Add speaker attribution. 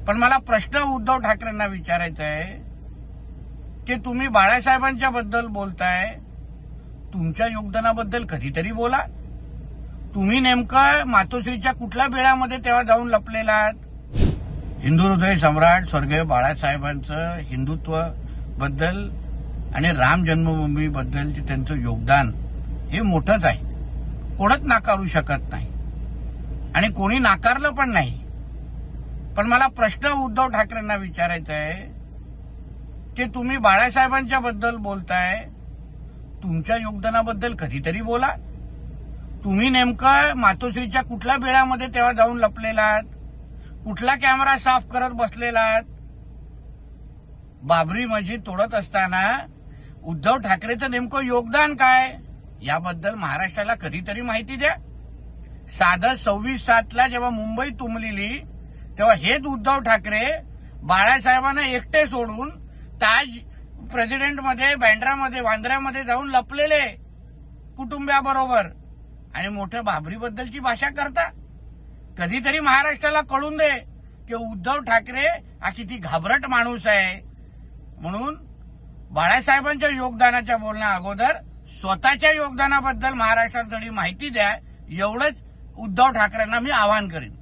Speaker 1: पण मला प्रश्न उद्धव ठाकरेंना विचारायचा आहे की तुम्ही बाळासाहेबांच्या बद्दल बोलताय, तुमच्या योगदानाबद्दल कधीतरी बोला। तुम्ही नेमकं मातोश्रीच्या कुठल्या बेळामध्ये तेव्हा जाऊन लपलेला आहात? हिंदू हृदय सम्राट स्वर्गीय बाळासाहेबांचं हिंदुत्व बद्दल आणि राम जन्मभूमी बद्दलचे त्यांचं योगदान हे मोठंच आहे, कोणच नाकारू शकत नाही आणि कोणी नाकारलं पण नाही। पण मला प्रश्न उद्धव ठाकरेंना विचारायचा आहे की तुम्ही बाळासाहेबांच्या बद्दल बोलताय, तुमच्या योगदानाबद्दल कधीतरी बोला। तुम्ही नेमकं मातोश्रीच्या कुठल्या बेळामध्ये तेव्हा जाऊन लपलेला आहात? कुठला कॅमेरा साफ करत बसलेला आहात? बाबरी मस्जिद तोडत असताना उद्धव ठाकरेचं नेमकं योगदान काय याबद्दल महाराष्ट्राला कधीतरी माहिती द्या। साधं 26/7 जेव्हा मुंबई तुंबलेली तेव्हा हेच उद्धव ठाकरे बाळासाहेबांना एकटे सोडून ताज प्रेसिडेंटमध्ये बँड्रामध्ये वांद्र्यामध्ये जाऊन लपलेले कुटुंबियाबरोबर आणि मोठ्या बाबरीबद्दलची भाषा करता। कधीतरी महाराष्ट्राला कळून दे की उद्धव ठाकरे हा किती घाबरट माणूस आहे। म्हणून बाळासाहेबांच्या योगदानाच्या बोलण्या अगोदर स्वतःच्या योगदानाबद्दल महाराष्ट्रात थोडी माहिती द्या, एवढंच उद्धव ठाकरेंना मी आवाहन करीन।